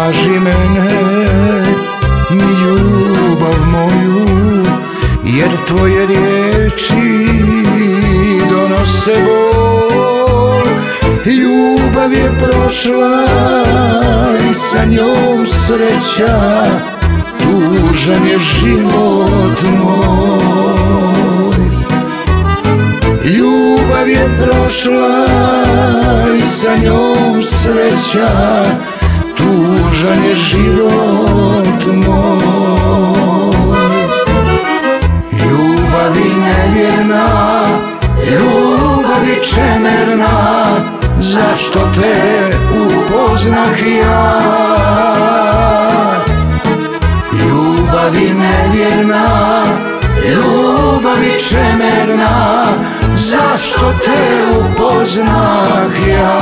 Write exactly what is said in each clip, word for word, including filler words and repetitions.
traži mene, ljubav moju, jer tvoje riječi donose bol. Ljubav je prošla i sa njom sreća, tužan je život moj. Ljubav je prošla i sa njom sreća, tužan je život moj. Ljubavi nevjerna, ljubavi čemerna, zašto te upoznah ja? Ljubavi nevjerna, ljubavi čemerna, zašto te upoznah ja?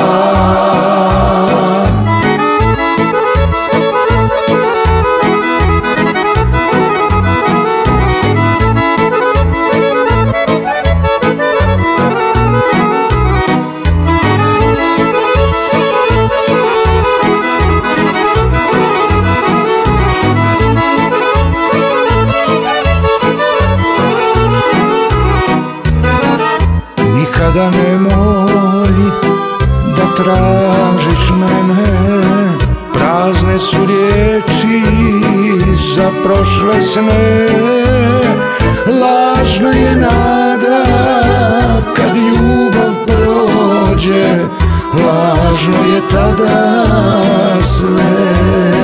Nikada nemoj da tražiš mene, prazne su riječi za prošle sne. Lažna je nada kad ljubav prođe, lažno je tada sve.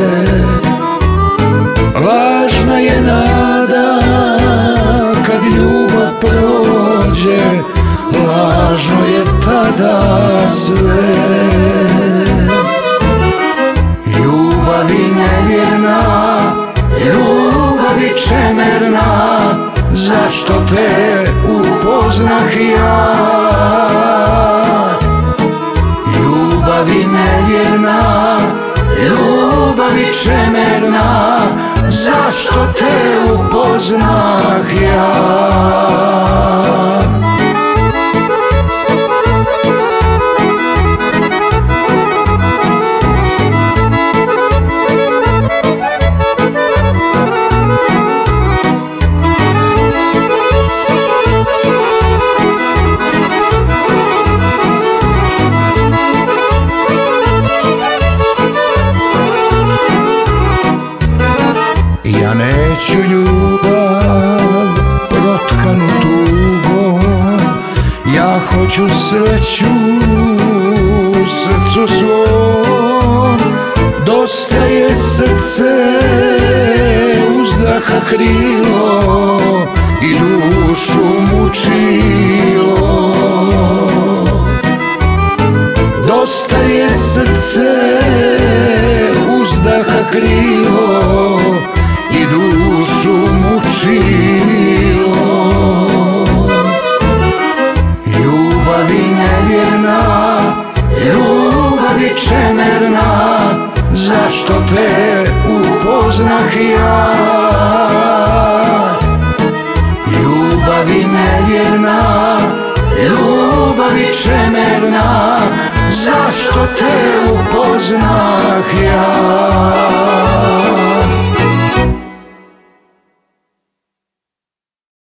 Lažna je nada kad ljubav prođe, lažno je tada sve. Ljubavi nevjerna, ljubavi čemerna, zašto te upoznah ja? Ljubavi nevjerna, ljubavi čemerna, zašto te upoznah ja? Ja neću ljubav protkanu tugom, ja hoću sreću u srcu svom. Dosta je srce uzdaha krilo i dušu mučilo. Dosta je srce uzdaha krilo i dušu mučilo. Ljubavi nevjerna, ljubavi čemerna, zašto te upoznah ja? Ljubavi nevjerna, ljubavi čemerna, zašto te upoznah ja?